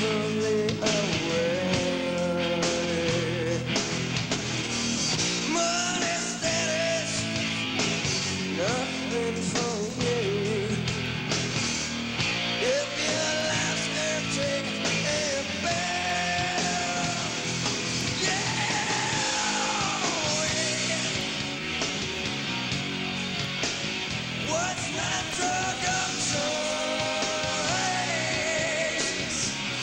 slowly away. Money status, nothing for you. If your life's gonna take a bear, yeah, what's my drug of choice?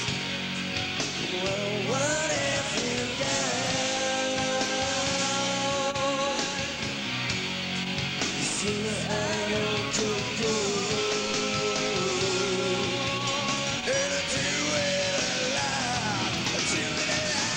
Well, what if you got? You see, I don't do and I do it a lot. I do it a lot.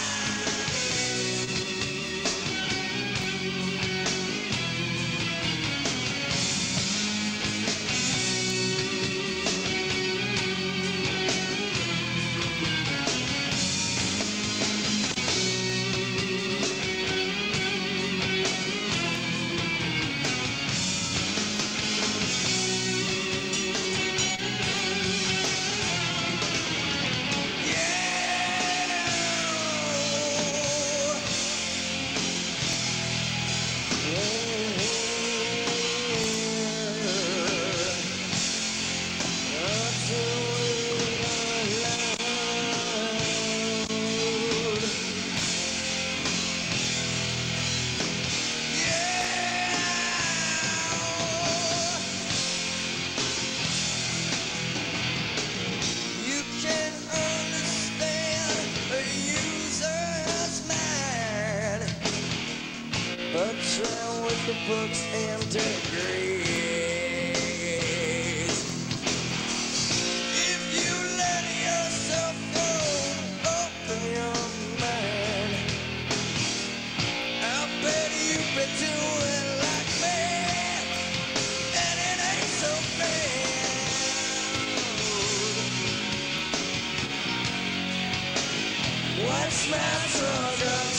You can understand a user's mind, but try with the books and degrees. If you let yourself go, open your mind, I bet you been doing like me, and it ain't so bad. What's my drug of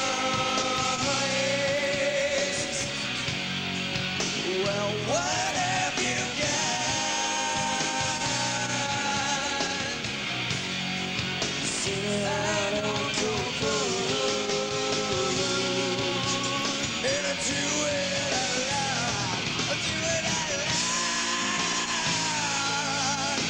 choice? Well, what have you got? See, I don't go broke, and I do it a lot. I do it a lot.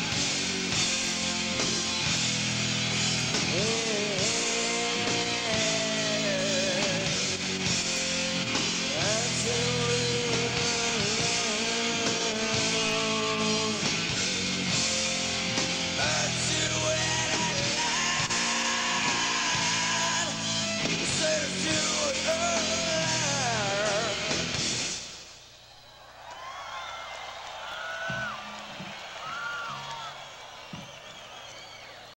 Do it